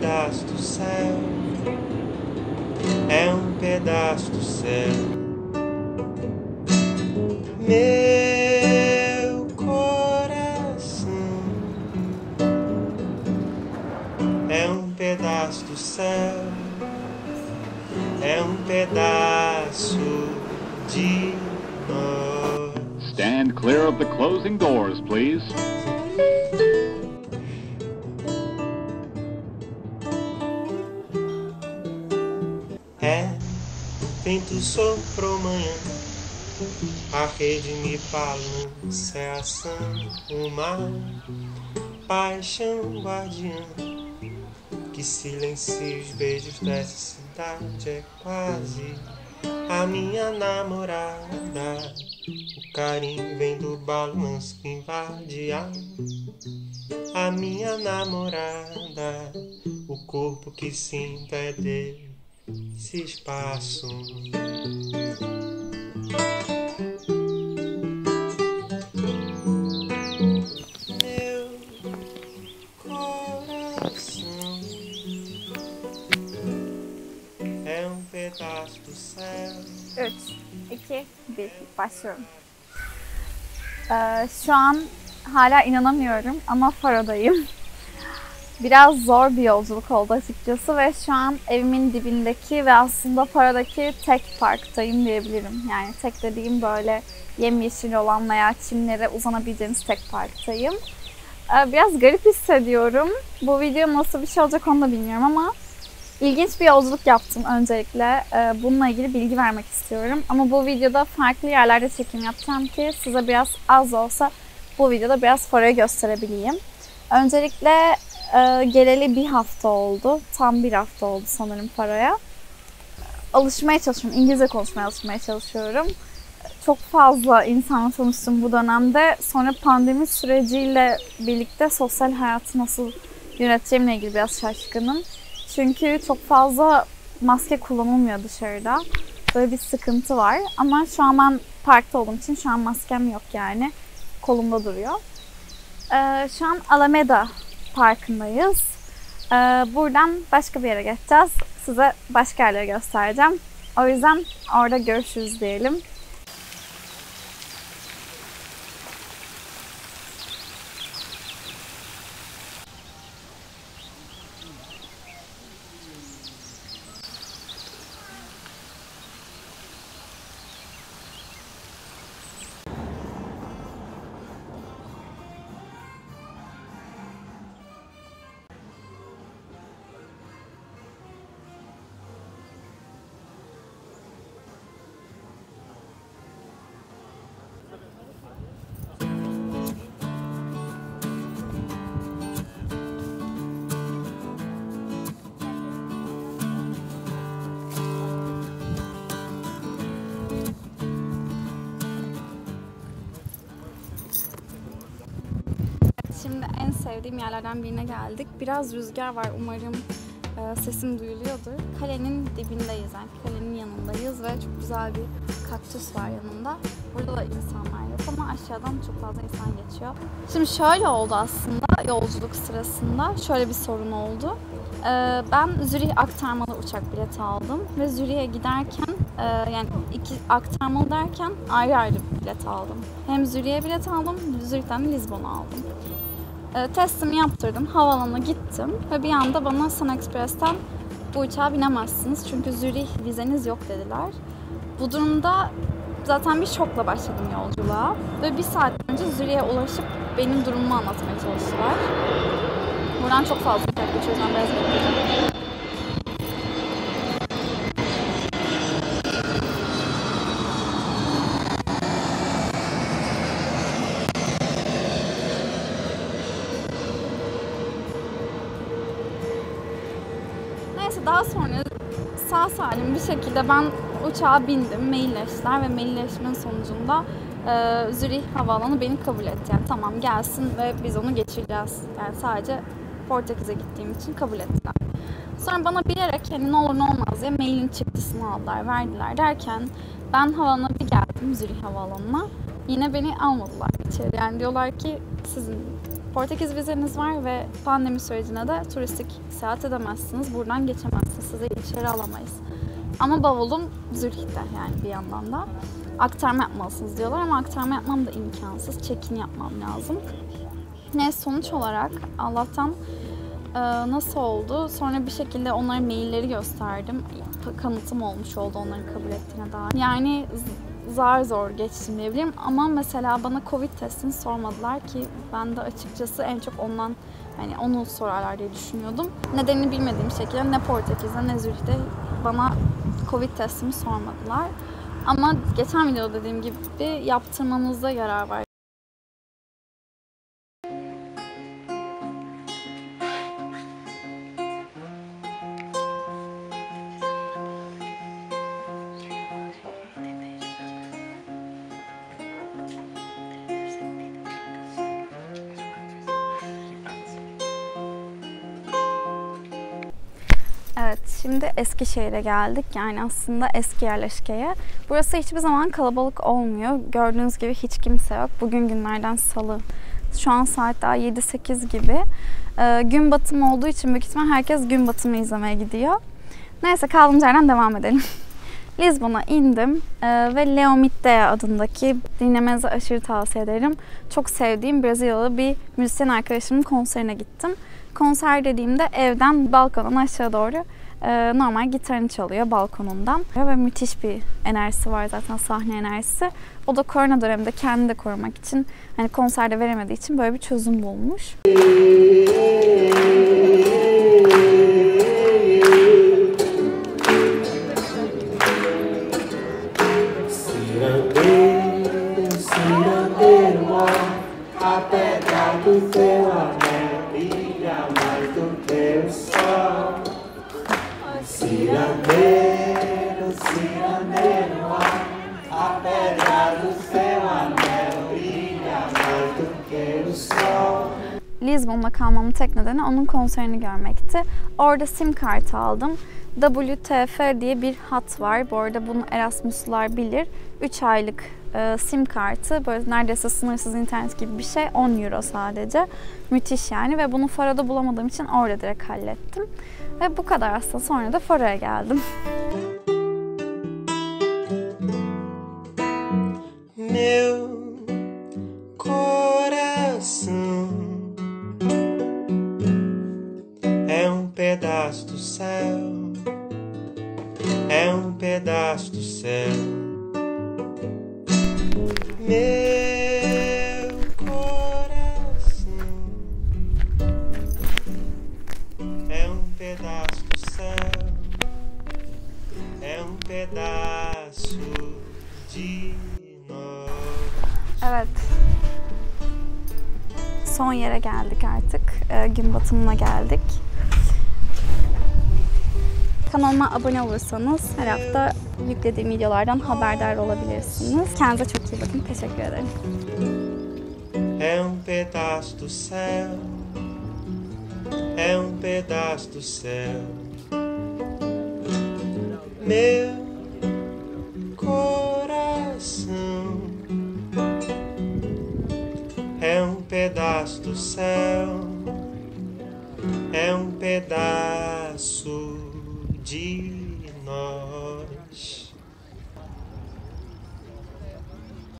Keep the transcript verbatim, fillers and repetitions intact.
pedaço do céu, é um pedaço do céu. Meu coração é um pedaço do céu, é um pedaço de nós. Stand clear of the closing doors, please. É, vento soprou manhã, a rede me balança, é ação, uma paixão guardiã que silencia os beijos dessa cidade. É quase a minha namorada. O carinho vem do balanço que invade a, a minha namorada. O corpo que sinto é desse espaço. Meu coração é um pedaço do céu. üç, iki, bir. Başlıyorum. Ee, şu an hala inanamıyorum ama Faro'dayım. Biraz zor bir yolculuk oldu açıkçası ve şu an evimin dibindeki ve aslında Faro'daki tek parktayım diyebilirim. Yani tek dediğim böyle yemyeşil olan veya çimlere uzanabileceğiniz tek parktayım. Ee, biraz garip hissediyorum. Bu video nasıl bir şey olacak onu da bilmiyorum ama İlginç bir yolculuk yaptım öncelikle. Bununla ilgili bilgi vermek istiyorum. Ama bu videoda farklı yerlerde çekim yapacağım ki size biraz az olsa bu videoda biraz Faro'yu gösterebileyim. Öncelikle geleli bir hafta oldu. Tam bir hafta oldu sanırım Faro'ya. Alışmaya çalışıyorum. İngilizce konuşmaya alışmaya çalışıyorum. Çok fazla insanla tanıştım bu dönemde. Sonra pandemi süreciyle birlikte sosyal hayatı nasıl yöneteceğimle ilgili biraz şaşkınım. Çünkü çok fazla maske kullanılmıyor dışarıda. Böyle bir sıkıntı var. Ama şu an ben parkta olduğum için şu an maskem yok yani. Kolumda duruyor. Ee, şu an Alameda Parkı'ndayız. Ee, buradan başka bir yere geçeceğiz. Size başka yerleri göstereceğim. O yüzden orada görüşürüz diyelim. Şimdi en sevdiğim yerlerden birine geldik. Biraz rüzgar var. Umarım e, sesim duyuluyordur. Kalenin dibindeyiz. Yani kalenin yanındayız ve çok güzel bir kaktüs var yanında. Burada da insanlar yok ama aşağıdan çok fazla insan geçiyor. Şimdi şöyle oldu aslında yolculuk sırasında. Şöyle bir sorun oldu. E, ben Zürih aktarmalı uçak bileti aldım ve Zürih'e giderken e, yani iki aktarmalı derken ayrı ayrı bilet aldım. Hem Zürih'e bilet aldım, Zürih'ten de Lizbon'a aldım. E, testimi yaptırdım, havaalanına gittim ve bir anda bana Sun Express'ten bu uçağa binemezsiniz çünkü Zürih vizeniz yok dediler. Bu durumda zaten bir şokla başladım yolculuğa ve bir saat önce Zürih'e ulaşıp benim durumumu anlatmaya çalıştılar. Buradan çok fazla uçak geçiyor, ben biraz bekleyeceğim. Daha sonra sağ salim bir şekilde ben uçağa bindim, mailleştiler ve mailleşmenin sonucunda e, Zürih Havaalanı beni kabul etti. Yani tamam gelsin ve biz onu geçireceğiz. Yani sadece Portekiz'e gittiğim için kabul ettiler. Sonra bana bilerek hani ne olur ne olmaz diye mailin çıktısını aldılar, verdiler derken ben havaalanına bir geldim Zürih Havaalanı'na. Yine beni almadılar içeri. Yani diyorlar ki sizin Portekiz vizeniz var ve pandemi sürecinde de turistik seyahat edemezsiniz. Buradan geçemezsiniz. Sizi içeri alamayız. Ama bavulum Zürih'te yani bir yandan da. Aktarma yapmalısınız diyorlar ama aktarma yapmam da imkansız. Check-in yapmam lazım. Ne sonuç olarak Allah'tan e, nasıl oldu? Sonra bir şekilde onlara mailleri gösterdim. Kanıtım olmuş oldu onların kabul ettiğine dair. Yani zar zor geçtim diyebilirim ama mesela bana Covid testini sormadılar ki ben de açıkçası en çok ondan hani onu sorarlar diye düşünüyordum. Nedenini bilmediğim şekilde ne Portekiz'de ne Zürih'te bana Covid testimi sormadılar. Ama geçen videoda dediğim gibi yaptırmanızda yarar var. Evet, şimdi Eskişehir'e geldik. Yani aslında eski yerleşkeye. Burası hiçbir zaman kalabalık olmuyor. Gördüğünüz gibi hiç kimse yok. Bugün günlerden salı. Şu an saat daha yedi sekiz gibi. Ee, gün batımı olduğu için büyük ihtimal herkes gün batımı izlemeye gidiyor. Neyse kaldığımız yerden devam edelim. Lizbon'a indim ee, ve Leo Mittea adındaki dinlemenizi aşırı tavsiye ederim. Çok sevdiğim Brezilyalı bir müzisyen arkadaşımın konserine gittim. Konser dediğimde evden balkondan aşağı doğru e, normal gitarını çalıyor balkonundan. Ve müthiş bir enerjisi var zaten, sahne enerjisi. O da korona döneminde kendini de korumak için, hani konserde veremediği için böyle bir çözüm bulmuş. Lizbon'da kalmamın tek nedeni onun konserini görmekti. Orada sim kartı aldım. W T F diye bir hat var. Bu arada bunu Erasmus'lular bilir. üç aylık e, sim kartı. Böyle neredeyse sınırsız internet gibi bir şey. on euro sadece. Müthiş yani ve bunu Faro'da bulamadığım için orada direkt hallettim. Ve bu kadar aslında. Sonra da Faro'ya geldim. Meu coração é um pedaço do céu, é um pedaço do céu. Meu coração é um pedaço do céu, é um pedaço de nós. Evet. Son yere geldik artık. Ee, gün batımına geldik. Kanalıma abone olursanız her hafta yüklediğim videolardan haberdar olabilirsiniz. Kendinize çok iyi bakın. Teşekkür ederim. É um pedaço do céu, é um pedaço do céu. Meu coração é um pedaço do céu, é um pedaço de nós.